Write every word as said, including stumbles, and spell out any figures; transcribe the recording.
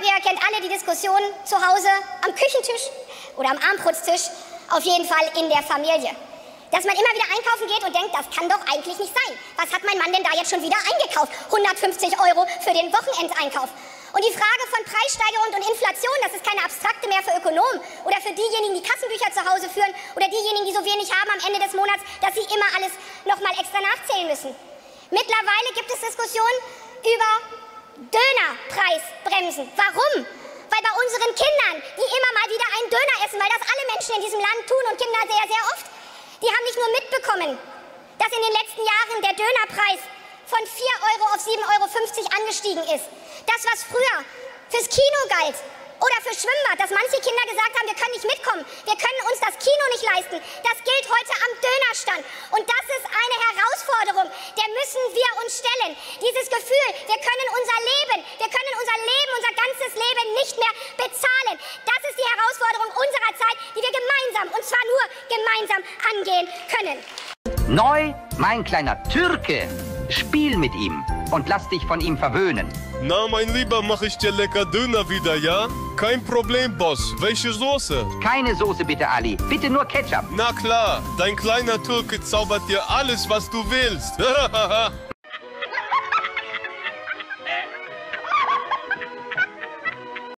ihr kennt alle die Diskussion zu Hause am Küchentisch oder am Armputztisch, auf jeden Fall in der Familie. Dass man immer wieder einkaufen geht und denkt, das kann doch eigentlich nicht sein. Was hat mein Mann denn da jetzt schon wieder eingekauft? hundertfünfzig Euro für den Wochenendeinkauf. Und die Frage von Preissteigerung und Inflation, das ist keine abstrakte mehr für Ökonomen oder für diejenigen, die Kassenbücher zu Hause führen oder diejenigen, die so wenig haben am Ende des Monats, dass sie immer alles nochmal extra nachzählen müssen. Mittlerweile gibt es Diskussionen über Dönerpreisbremsen. Warum? Weil bei unseren Kindern, die immer mal wieder einen Döner essen, weil das alle Menschen in diesem Land tun und Kinder sehr, sehr oft, die haben nicht nur mitbekommen, dass in den letzten Jahren der Dönerpreis von vier Euro auf sieben Euro fünfzig angestiegen ist. Das, was früher fürs Kino galt oder für Schwimmbad, dass manche Kinder gesagt haben, wir können nicht mitkommen, wir können uns das Kino nicht leisten, das gilt heute am Dönerstand. Und das ist eine Herausforderung, der müssen wir uns stellen. Dieses Gefühl, wir können unser Leben, wir können unser Leben, unser ganzes Leben nicht mehr bezahlen. Das ist die Herausforderung unserer Zeit, die wir gemeinsam, und zwar nur gemeinsam angehen können. Neu, mein kleiner Türke. Spiel mit ihm und lass dich von ihm verwöhnen. Na, mein Lieber, mach ich dir lecker Döner wieder, ja? Kein Problem, Boss. Welche Soße? Keine Soße bitte, Ali. Bitte nur Ketchup. Na klar, dein kleiner Türke zaubert dir alles, was du willst.